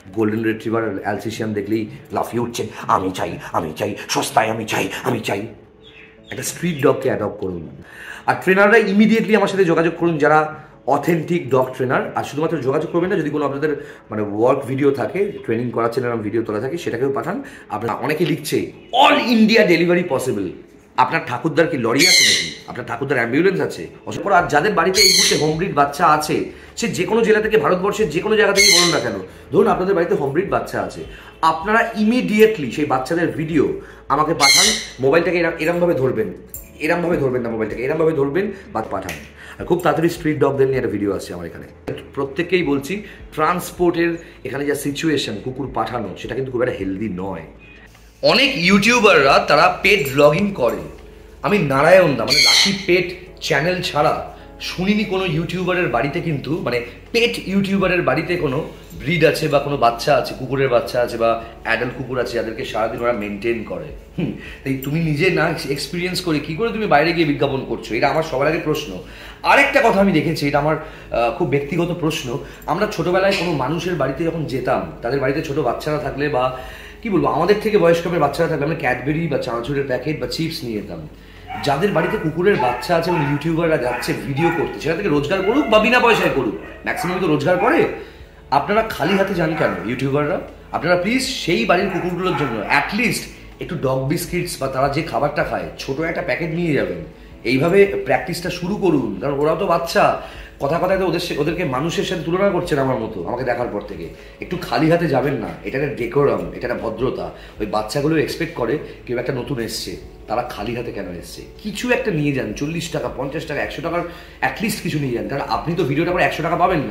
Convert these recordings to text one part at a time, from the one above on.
Golden retriever Alsatian দেখলেই লাফিয়ে উঠছেন, আমি চাই সস্তায়, আমি চাই। একটা স্ট্রিট ডগকে অ্যাডপ্ট করুন। আর ট্রেনাররা ইমিডিয়েটলি আমার সাথে যোগাযোগ করুন যারা অথেন্টিক ডগ ট্রেনার। আর শুধুমাত্র যোগাযোগ করবেন না, যদি কোনো আপনাদের মানে ওয়ার্ক ভিডিও থাকে, ট্রেনিং করাচ্ছেন এরকম ভিডিও তোলা থাকে, সেটাকেও পাঠান। আপনার অনেকে লিখছে অল ইন্ডিয়া ডেলিভারি পসিবল। আপনার ঠাকুরদার কি লরি আছে নাকি? আপনার ঠাকুরদার অ্যাম্বুলেন্স আছে? আর যাদের বাড়িতে এই মুহূর্তে হোমব্রিড বাচ্চা আছে, সে যে কোনো জেলা থেকে, ভারতবর্ষের যে কোনো জায়গা থেকে বলুন না কেন, ধরুন আপনাদের বাড়িতে হোমব্রিড বাচ্চা আছে, আপনারা ইমিডিয়েটলি সেই বাচ্চাদের ভিডিও আমাকে পাঠান। মোবাইলটাকে এরমভাবে ধরবেন না, মোবাইলটাকে এরমভাবে ধরবেন বা পাঠান। আর খুব তাড়াতাড়ি স্ট্রিট ডগদের নিয়ে একটা ভিডিও আসছে আমার এখানে। প্রত্যেককেই বলছি, ট্রান্সপোর্টের এখানে যা সিচুয়েশন, কুকুর পাঠানো সেটা কিন্তু খুব একটা হেলদি নয়। অনেক ইউটিউবাররা তারা পেট ব্লগিং করে। আমি নারায়ণ দা মানে লাকি পেট চ্যানেল ছাড়া শুনিনি কোনো ইউটিউবারের বাড়িতে, কিন্তু মানে পেট ইউটিউবারের বাড়িতে কোনো ব্রিড আছে বা কোনো বাচ্চা আছে, কুকুরের বাচ্চা আছে বা অ্যাডাল্ট কুকুর আছে যাদেরকে সারাদিন ওরা মেনটেন করে। তাই তুমি নিজে না এক্সপিরিয়েন্স করে কী করে তুমি বাইরে গিয়ে বিজ্ঞাপন করছো? এটা আমার সবার আগে প্রশ্ন। আরেকটা কথা আমি দেখেছি, এটা আমার খুব ব্যক্তিগত প্রশ্ন। আমরা ছোটোবেলায় কোনো মানুষের বাড়িতে যখন যেতাম, তাদের বাড়িতে ছোটো বাচ্চারা থাকলে বা কি বলবো, আমাদের থেকে বয়স্কদের বাচ্চারা থাকলে আমরা ক্যাডবেরি বা চানাচুরের প্যাকেট বা চিপস নিয়ে যেতাম। যাদের বাড়িতে কুকুরের বাচ্চা আছে এবং ইউটিউবাররা যাচ্ছে ভিডিও করতে, সেটা থেকে রোজগার করুক বা বিনা পয়সায় করুক, ম্যাক্সিমাম তো রোজগার করে, আপনারা খালি হাতে যান কেন ইউটিউবাররা? আপনারা প্লিজ সেই বাড়ির কুকুরগুলোর জন্য অ্যাটলিস্ট একটু ডগ বিস্কিটস বা তারা যে খাবারটা খায় ছোটো একটা প্যাকেট নিয়ে যাবেন। এইভাবে প্র্যাকটিসটা শুরু করুন, কারণ ওরাও তো বাচ্চা। কথায় তো ওদেরকে মানুষের সাথে তুলনা করছেন আমার মতো, আমাকে দেখার পর থেকে। একটু খালি হাতে যাবেন না, এটা একটা ডেকোরাম, এটা একটা ভদ্রতা। ওই বাচ্চাগুলো এক্সপেক্ট করে কেউ একটা নতুন এসছে, তারা খালি হাতে কেন এসছে? কিছু একটা নিয়ে যান, 40 টাকা 50 টাকা 100 টাকার অ্যাটলিস্ট কিছু নিয়ে যান। কারণ আপনি তো ভিডিওটা করে 100 টাকা পাবেন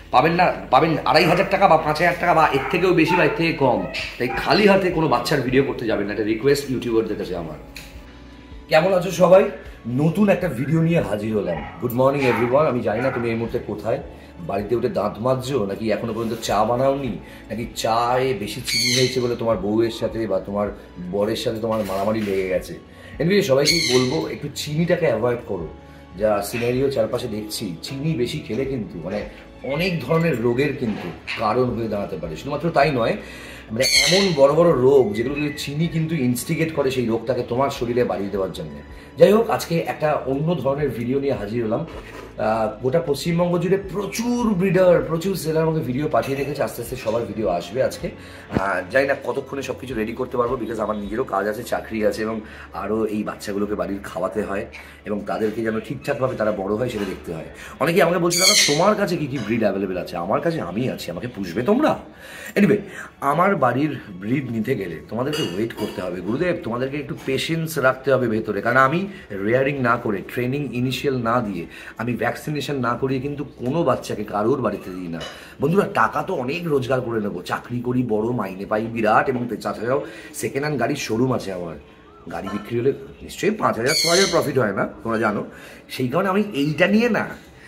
2500 টাকা বা 5000 টাকা বা এর থেকেও বেশি বা এর থেকে কম। তাই খালি হাতে কোনো বাচ্চার ভিডিও করতে যাবেন না, এটা রিকোয়েস্ট ইউটিউবারদের কাছে আমার। কেমন আছো সবাই? নতুন একটা ভিডিও নিয়ে হাজির হলাম। Good morning everyone. আমি জানি না তুমি এই মুহূর্তে কোথায়, বাড়িতে উঠে দাঁত মাজছো, নাকি এখনো পর্যন্ত চা বানাওনি, নাকি চায়ে বেশি চিনি হয়েছে বলে তোমার বউয়ের সাথে বা তোমার বরের সাথে তোমার মারামারি লেগে গেছে। এমনি সবাইকেই বলবো একটু চিনিটাকে অ্যাভয়েড করো। যা সিনারিও চারপাশে দেখছি, চিনি বেশি খেলে কিন্তু মানে অনেক ধরনের রোগের কিন্তু কারণ হয়ে দাঁড়াতে পারে। শুধুমাত্র তাই নয়, মানে এমন বড় বড় রোগ যেগুলো চিনি কিন্তু ইনস্টিগেট করে সেই রোগটাকে তোমার শরীরে বাড়িয়ে দেওয়ার জন্য। যাই হোক, আজকে একটা অন্য ধরনের ভিডিও নিয়ে হাজির হলাম। গোটা পশ্চিমবঙ্গ জুড়ে প্রচুর ব্রিডার, প্রচুর সেলার আমাকে ভিডিও পাঠিয়ে রেখেছে। আস্তে আস্তে সবার ভিডিও আসবে আজকে। জানি না কতক্ষণে সব কিছু রেডি করতে পারবো, বিকজ আমার নিজেরও কাজ আছে, চাকরি আছে, এবং আরও এই বাচ্চাগুলোকে বাড়ির খাওয়াতে হয় এবং তাদেরকে যেন ঠিকঠাকভাবে তারা বড় হয় সেটা দেখতে হয়। অনেকেই আমাকে বলছে, দাদা তোমার কাছে কী কী ব্রিড অ্যাভেলেবেল আছে? আমার কাছে আমি আছি, আমাকে পুষবে তোমরা? এনিওয়ে, আমার বাড়ির ব্রিড নিতে গেলে তোমাদেরকে ওয়েট করতে হবে গুরুদেব, তোমাদেরকে একটু পেশেন্স রাখতে হবে ভেতরে। কারণ আমি রেয়ারিং না করে, ট্রেনিং ইনিশিয়াল না দিয়ে, আমি ভ্যাকসিনেশন না করিয়ে কিন্তু কোনো বাচ্চাকে কারোর বাড়িতে দিই না। বন্ধুরা, টাকা তো অনেক রোজগার করে নেবো, চাকরি করি, বড় মাইনে পাই বিরাট, এবং তাছাড়াও সেকেন্ড হ্যান্ড গাড়ির শোরুম আছে আমার। গাড়ি বিক্রি হলে নিশ্চয়ই 5000-6000 প্রফিট হয় না, তোমরা জানো। সেই কারণে আমি এইটা নিয়ে না,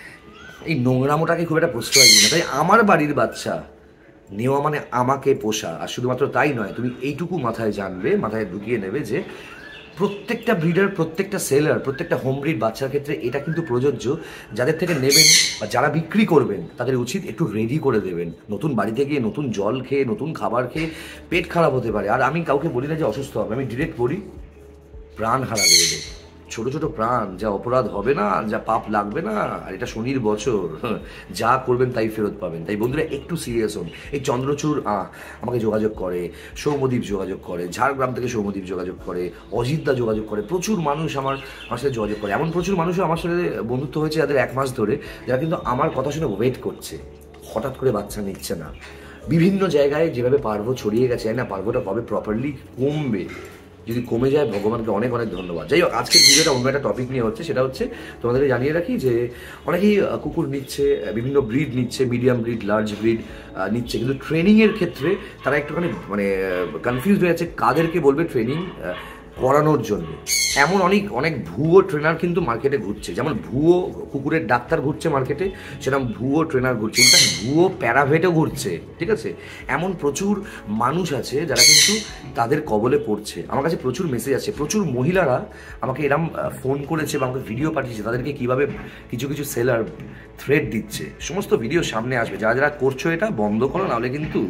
এই নোংরামোটাকে খুব একটা প্রশ্রয় দিই না। তাই আমার বাড়ির বাচ্চা নেওয়া মানে আমাকে পোষা। আর শুধুমাত্র তাই নয়, তুমি এইটুকু মাথায় ঢুকিয়ে নেবে যে প্রত্যেকটা ব্রিডার, প্রত্যেকটা সেলার, প্রত্যেকটা হোম ব্রিড বাচ্চার ক্ষেত্রে এটা কিন্তু প্রযোজ্য। যাদের থেকে নেবেন বা যারা বিক্রি করবেন তাদের উচিত একটু রেডি করে দেবেন। নতুন বাড়িতে গিয়ে নতুন জল খেয়ে, নতুন খাবার খেয়ে পেট খারাপ হতে পারে। আর আমি কাউকে বলি না যে অসুস্থ হবে, আমি ডিরেক্ট বলি প্রাণ হারাবে এদের। ছোট ছোট প্রাণ, যা অপরাধ হবে না, যা পাপ লাগবে না, আর এটা শনির বছর, যা করবেন তাই ফেরত পাবেন। তাই বন্ধুরা একটু সিরিয়াস হন। এই চন্দ্রচূড় আমাকে যোগাযোগ করে, সৌম্যদীপ যোগাযোগ করে, ঝাড়গ্রাম থেকে সৌম্যদীপ যোগাযোগ করে, অজিতদা যোগাযোগ করে, প্রচুর মানুষ আমার সাথে যোগাযোগ করে। এমন প্রচুর মানুষও আমার সাথে বন্ধুত্ব হয়েছে যাদের 1 মাস ধরে, যারা কিন্তু আমার কথা শুনে ওয়েট করছে, হঠাৎ করে বাচ্চা নিচ্ছে না। বিভিন্ন জায়গায় যেভাবে পার্ব ছড়িয়ে গেছে, না পার্বটা কবে প্রপারলি কমবে? যদি কমে যায়, ভগবানকে অনেক অনেক ধন্যবাদ। যাই হোক, আজকের ভিডিওটা অন্য একটা টপিক নিয়ে হচ্ছে। সেটা হচ্ছে তোমাদেরকে জানিয়ে রাখি যে অনেকেই কুকুর নিচ্ছে, বিভিন্ন ব্রিড নিচ্ছে, মিডিয়াম ব্রিড, লার্জ ব্রিড নিচ্ছে, কিন্তু ট্রেনিংয়ের ক্ষেত্রে তারা একটুখানি মানে কনফিউজ হয়ে যাচ্ছে কাদেরকে বলবে ট্রেনিং করানোর জন্য। এমন অনেক ভুয়ো ট্রেনার কিন্তু মার্কেটে ঘুরছে। যেমন ভুয়ো কুকুরের ডাক্তার ঘুরছে মার্কেটে, সেরকম ভুয়ো ট্রেনার ঘুরছে, ইনফ্যাক্ট ভুয়ো প্যারাভেটও ঘুরছে। ঠিক আছে, এমন প্রচুর মানুষ আছে যারা কিন্তু তাদের কবলে পড়ছে। আমার কাছে প্রচুর মেসেজ আছে, প্রচুর মহিলারা আমাকে এরম ফোন করেছে বা আমাকে ভিডিও পাঠিয়েছে তাদেরকে কীভাবে কিছু সেলার থ্রেট দিচ্ছে। সমস্ত ভিডিও সামনে আসবে। যারা যারা করছো এটা বন্ধ করো, নাহলে কিন্তু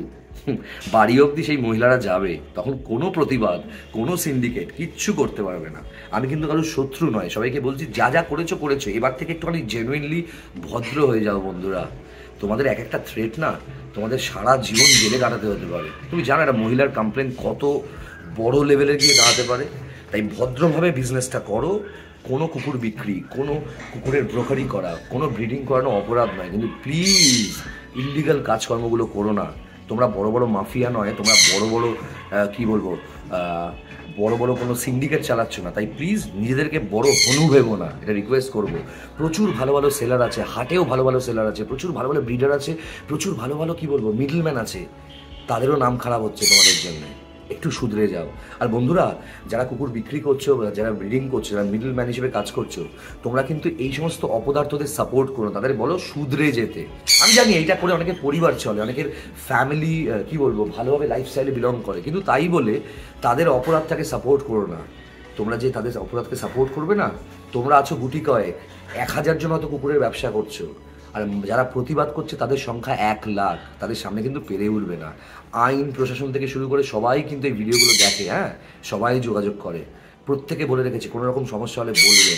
বাড়ি অবধি সেই মহিলারা যাবে, তখন কোনো প্রতিবাদ, কোনো সিন্ডিকেট কিচ্ছু করতে পারবে না। আমি কিন্তু কারোর শত্রু নয়, সবাইকে বলছি যা যা করেছো করেছো, এবার থেকে একটুখানি জেনুইনলি ভদ্র হয়ে যাও বন্ধুরা। তোমাদের এক একটা থ্রেট না তোমাদের সারা জীবন জেলে কাটাতে হতে পারে। তুমি জানো একটা মহিলার কমপ্লেন কত বড় লেভেলে গিয়ে দাঁড়াতে পারে। তাই ভদ্রভাবে বিজনেসটা করো। কোনো কুকুর বিক্রি, কোনো কুকুরের ব্রোকারি করা, কোনো ব্রিডিং করানো অপরাধ নয়, কিন্তু প্লিজ ইলিগাল কাজকর্মগুলো করো না। তোমরা বড় বড় মাফিয়া নয়, তোমরা বড় বড় কি বলবো বড় বড় কোনো সিন্ডিকেট চালাচ্ছ না। তাই প্লিজ নিজেদেরকে বড় হনু ভেবো না, এটা রিকোয়েস্ট করবো। প্রচুর ভালো ভালো সেলার আছে, হাটেও ভালো ভালো সেলার আছে, প্রচুর ভালো ভালো ব্রিডার আছে, প্রচুর ভালো ভালো কি বলবো মিডলম্যান আছে, তাদেরও নাম খারাপ হচ্ছে তোমাদের জন্য। একটু শুধরে যাও। আর বন্ধুরা যারা কুকুর বিক্রি করছো, যারা ব্রিডিং করছো, যারা মিডল ম্যান হিসেবে কাজ করছো, তোমরা কিন্তু এই সমস্ত অপদার্থদের সাপোর্ট করো, তাদের বলো শুধরে যেতে। আমি জানি এইটা করে অনেকের পরিবার চলে, অনেকের ফ্যামিলি কি বলবো ভালোভাবে লাইফস্টাইলে বিলং করে, কিন্তু তাই বলে তাদের অপরাধটাকে সাপোর্ট করো না। তোমরা যে তাদের অপরাধকে সাপোর্ট করবে না, তোমরা আছো গুটি কয়েক, 1000 জন হয়তো কুকুরের ব্যবসা করছো, আর যারা প্রতিবাদ করছে তাদের সংখ্যা 1 লাখ, তাদের সামনে কিন্তু পেরে উঠবে না। আইন প্রশাসন থেকে শুরু করে সবাই কিন্তু এই ভিডিওগুলো দেখে, হ্যাঁ সবাই যোগাযোগ করে, প্রত্যেকে বলে রেখেছে কোনো রকম সমস্যা হলে বলবেন।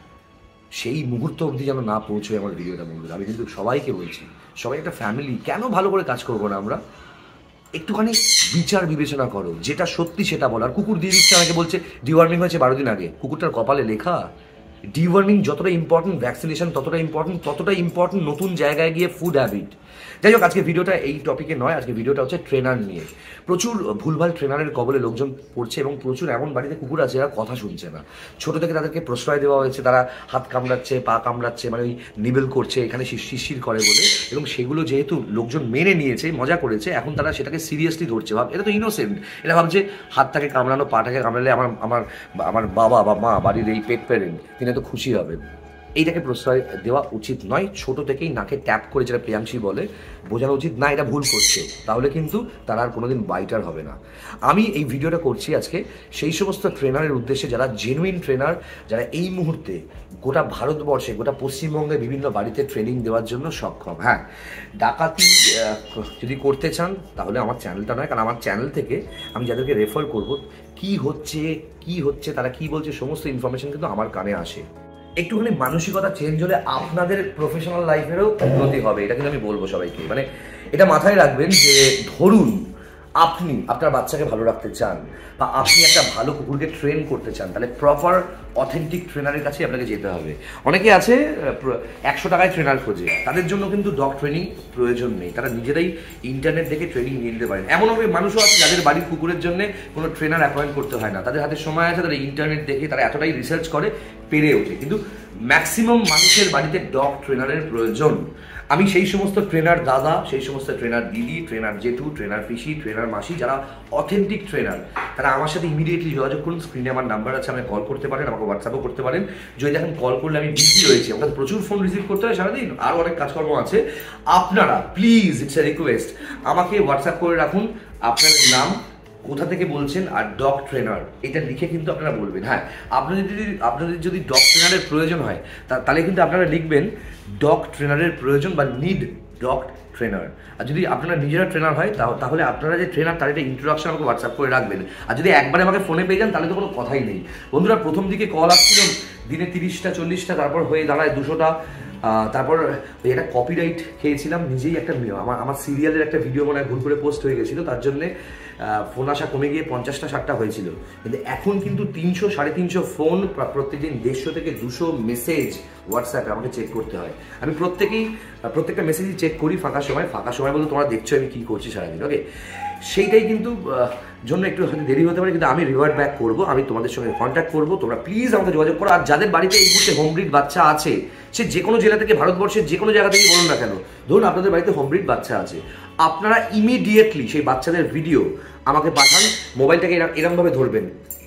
সেই মুহূর্ত অবধি যেন না পৌঁছয় আমার ভিডিওটা বন্ধুরা। আমি কিন্তু সবাইকে বলছি, সবাই একটা ফ্যামিলি, কেন ভালো করে কাজ করবো না আমরা? একটুখানি বিচার বিবেচনা করো, যেটা সত্যি সেটা বলো। আর কুকুর দিয়ে দিচ্ছে, আমাকে বলছে ডিওয়ার্মিং হয়েছে 12 দিন আগে, কুকুরটার কপালে লেখা? ডিওয়ার্মিং যতটা ইম্পর্টেন্ট, ভ্যাকসিনেশন ততটা ইম্পর্টেন্ট নতুন জায়গায় গিয়ে ফুড হ্যাবিট। যাই হোক, আজকে ভিডিওটা এই টপিকে নয়, আজকে ভিডিওটা হচ্ছে ট্রেনার নিয়ে। প্রচুর ভুলভাল ট্রেনারের কবলে লোকজন পড়ছে, এবং প্রচুর এমন বাড়িতে কুকুর আছে যারা কথা শুনছে না। ছোট থেকে তাদেরকে প্রশ্রয় দেওয়া হয়েছে, তারা হাত কামড়াচ্ছে, পা কামড়াচ্ছে, মানে ওই নিবেল করছে, এখানে শিরশির করে বলে, এবং সেগুলো যেহেতু লোকজন মেনে নিয়েছে, মজা করেছে, এখন তারা সেটাকে সিরিয়াসলি ধরছে। ভাব এটা তো ইনোসেন্ট, এটা ভাবছে হাতটাকে কামড়ানো, পাটাকে কামড়ালে আমার বাবা বা মা, বাড়ির এই পেট প্যারেন্ট, তিনি তো খুশি হবেন। এইটাকে প্রশ্রয় দেওয়া উচিত নয়। ছোট থেকেই নাকে ট্যাপ করে, যেটা প্রিয়াংশী বলে, বোঝানো উচিত না এটা ভুল করছে, তাহলে কিন্তু তারা আর কোনোদিন বাইটার হবে না। আমি এই ভিডিওটা করছি আজকে সেই সমস্ত ট্রেনারের উদ্দেশ্যে যারা জেনুইন ট্রেনার, যারা এই মুহূর্তে গোটা ভারতবর্ষে, গোটা পশ্চিমবঙ্গে বিভিন্ন বাড়িতে ট্রেনিং দেওয়ার জন্য সক্ষম। হ্যাঁ, ডাকাতি যদি করতে চান তাহলে আমার চ্যানেলটা নয়, কারণ আমার চ্যানেল থেকে আমি যাদেরকে রেফার করব, কি হচ্ছে তারা কি বলছে, সমস্ত ইনফরমেশন কিন্তু আমার কানে আসে। একটুখানি মানসিকতা চেঞ্জ হলে আপনাদের প্রফেশনাল লাইফেরও উন্নতি হবে, এটা কিন্তু আমি বলবো সবাইকে। মানে এটা মাথায় রাখবেন যে ধরুন আপনি আপনার বাচ্চাকে ভালো রাখতে চান, বা আপনি একটা ভালো কুকুরকে ট্রেন করতে চান, তাহলে প্রপার অথেন্টিক ট্রেনারের কাছে আপনাকে যেতে হবে। অনেকে আছে 100 টাকায় ট্রেনার খোঁজে, তাদের জন্য কিন্তু ডগ ট্রেনিং প্রয়োজন নেই, তারা নিজেরাই ইন্টারনেট দেখে ট্রেনিং নিয়ে নিতে পারেন। এমন অনেক মানুষও আছে যাদের বাড়ির কুকুরের জন্য কোনো ট্রেনার অ্যাপয়েন্ট করতে হয় না, তাদের হাতে সময় আছে, তারা ইন্টারনেট দেখে তারা এতটাই রিসার্চ করে পেরে ওঠে। কিন্তু ম্যাক্সিমাম মানুষের বাড়িতে ডগ ট্রেনারের প্রয়োজন। আমি সেই সমস্ত ট্রেনার দাদা, সেই সমস্ত ট্রেনার দিদি, ট্রেনার জেঠু, ট্রেনার পিসি, ট্রেনার মাসি, যারা অথেন্টিক ট্রেনার, তারা আমার সাথে ইমিডিয়েটলি যোগাযোগ করুন। স্ক্রিনে আমার নাম্বার আছে, আমাকে কল করতে পারেন, আমাকে হোয়াটসঅ্যাপও করতে পারেন। যদি দেখেন কল করলে আমি বিজি রয়েছি, আমাকে প্রচুর ফোন রিসিভ করতে হয় সারাদিন, আরও অনেক কাজকর্ম আছে, আপনারা প্লিজ, ইটস এ রিকোয়েস্ট, আমাকে হোয়াটসঅ্যাপ করে রাখুন, আপনার নাম, কোথা থেকে বলছেন, আর ডগ ট্রেনার এটা লিখে কিন্তু আপনারা বলবেন। হ্যাঁ, আপনাদের যদি ডগ ট্রেনারের প্রয়োজন হয় তাহলে কিন্তু আপনারা লিখবেন ডগ ট্রেনারের প্রয়োজন বা নিড ডগ ট্রেনার। আর যদি আপনারা নিজেরা ট্রেনার হয় তাহলে আপনারা যে ট্রেনার তার একটা ইন্ট্রোডাকশন আমাকে হোয়াটসঅ্যাপ করে রাখবেন। আর যদি একবারে আমাকে ফোনে পেয়ে যান তাহলে তো কোনো কথাই নেই। বন্ধুরা, প্রথম দিকে কল আসছিল দিনে 30টা 40টা, তারপর হয়ে দাঁড়ায় 200টা, তারপর ওই একটা কপিরাইট খেয়েছিলাম নিজেই। একটা আমার সিরিয়ালের একটা ভিডিও মনে হয় ভুল করে পোস্ট হয়ে গেছিলো, তার জন্যে ফোন আসা কমে গিয়ে 50টা 60টা হয়েছিল। কিন্তু এখন কিন্তু 300 350 ফোন, প্রত্যেকদিন 150 থেকে 200 মেসেজ হোয়াটসঅ্যাপে আমাকে চেক করতে হয়। আমি প্রত্যেকটা মেসেজই চেক করি ফাঁকা সময় বলতে তোমরা দেখছো আমি কী করছি সারাদিন। ওকে, সেইটাই কিন্তু জন্য একটু হয়তো দেরি হতে পারে, কিন্তু আমি রিভার্ট ব্যাক করবো, আমি তোমাদের সঙ্গে কন্ট্যাক্ট করবো, তোমরা প্লিজ আমাকে যোগাযোগ করো। আর যাদের বাড়িতে এই মুহূর্তে হোমব্রিড বাচ্চা আছে, সে যে কোনো জেলা থেকে, ভারতবর্ষের যে কোনো জায়গা থেকে বলুন না কেন, ধরুন আপনাদের বাড়িতে হোমব্রিড বাচ্চা আছে, আপনারা ইমিডিয়েটলি সেই বাচ্চাদের ভিডিও আমাকে পাঠান। মোবাইলটাকে এরমভাবে ধরবেন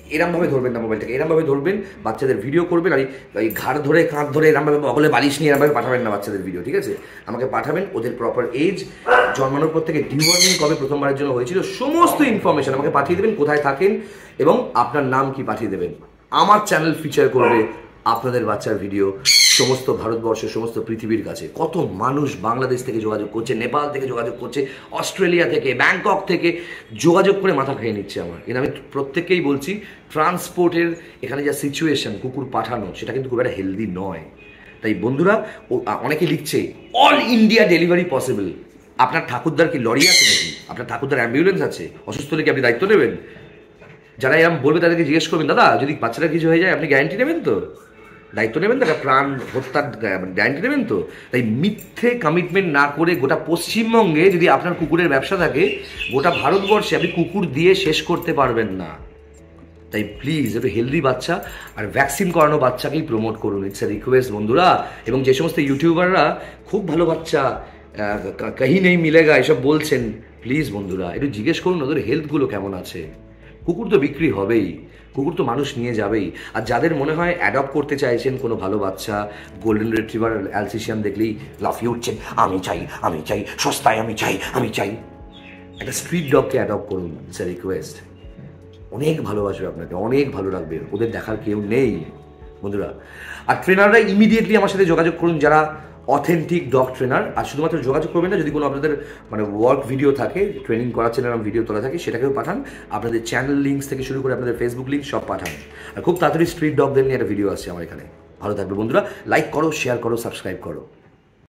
না, মোবাইলটাকে এরমভাবে ধরবেন, বাচ্চাদের ভিডিও করবেন। আর এই ঘাড় ধরে কাঁধ ধরে এরমভাবে বগলে বালিশ নিয়ে এরমভাবে পাঠাবেন না বাচ্চাদের ভিডিও, ঠিক আছে? আমাকে পাঠাবেন ওদের প্রপার এজ, জন্মানোর পর থেকে ডিওয়ার্মিং কবে প্রথমবারের জন্য হয়েছিল, সমস্ত ইনফরমেশন আমাকে পাঠিয়ে দেবেন, কোথায় থাকেন এবং আপনার নাম কি পাঠিয়ে দেবেন। আমার চ্যানেল ফিচার করবে আপনাদের বাচ্চার ভিডিও সমস্ত ভারতবর্ষের সমস্ত পৃথিবীর কাছে। কত মানুষ বাংলাদেশ থেকে যোগাযোগ করছে, নেপাল থেকে যোগাযোগ করছে, অস্ট্রেলিয়া থেকে, ব্যাংকক থেকে যোগাযোগ করে মাথা খেয়ে নিচ্ছে আমার। কিন্তু আমি প্রত্যেককেই বলছি, ট্রান্সপোর্টের এখানে যা সিচুয়েশন, কুকুর পাঠানো সেটা কিন্তু খুব একটা হেলদি নয়। তাই বন্ধুরা, অনেকে লিখছে অল ইন্ডিয়া ডেলিভারি পসিবল। আপনার ঠাকুরদার কি লরি আছে নাকি? আপনার ঠাকুরদার অ্যাম্বুলেন্স আছে? অসুস্থ হলে কি আপনি দায়িত্ব নেবেন? যারা এরকম বলবে তাদেরকে জিজ্ঞেস করবেন, দাদা যদি বাচ্চাটা কিছু হয়ে যায় আপনি গ্যারান্টি নেবেন তো? দায়িত্ব নেবেন তো? প্রাণ হত্যার গ্যারান্টি নেবেন তো? তাই মিথ্যে কমিটমেন্ট না করে গোটা পশ্চিমবঙ্গে যদি আপনার কুকুরের ব্যবসা থাকে, গোটা ভারতবর্ষে আপনি কুকুর দিয়ে শেষ করতে পারবেন না। তাই প্লিজ একটু হেলদি বাচ্চা আর ভ্যাকসিন করানো বাচ্চাকেই প্রমোট করুন, ইটস এ রিকোয়েস্ট বন্ধুরা। এবং যে সমস্ত ইউটিউবাররা খুব ভালো বাচ্চা কাহি নেই মিলেগা এসব বলছেন, প্লিজ বন্ধুরা একটু জিজ্ঞেস করুন ওদের হেলথগুলো কেমন আছে। কুকুর তো বিক্রি হবেই, কুকুর তো মানুষ নিয়ে যাবেই। আর যাদের মনে হয় অ্যাডপ্ট করতে চাইছেন কোনো ভালো বাচ্চা, গোল্ডেন রিট্রিভার, অ্যালসেশিয়ান দেখলেই লাফিয়ে উঠছেন, আমি চাই, আমি চাই, সস্তায় আমি চাই, আমি চাই, একটা স্ট্রিট ডগকে অ্যাডপ্ট করুন, ইটস এ রিকোয়েস্ট। অনেক ভালোবাসবে আপনাকে, অনেক ভালো লাগবে, ওদের দেখার কেউ নেই বন্ধুরা। আর ট্রেনাররা ইমিডিয়েটলি আমার সাথে যোগাযোগ করুন যারা অথেন্টিক ডগ ট্রেনার। আর শুধুমাত্র যোগাযোগ করবেন না, যদি কোনো আপনাদের মানে ওয়ার্ক ভিডিও থাকে, ট্রেনিং করাচ্ছেন এরকম ভিডিও তোলা থাকে, সেটাকেও পাঠান। আপনাদের চ্যানেল লিঙ্কস থেকে শুরু করে আপনাদের ফেসবুক লিঙ্ক সব পাঠান। আর খুব তাড়াতাড়ি স্ট্রিট ডগদের নিয়ে একটা ভিডিও আসছে আমার এখানে। ভালো থাকবে বন্ধুরা, লাইক করো, শেয়ার করো, সাবস্ক্রাইব করো।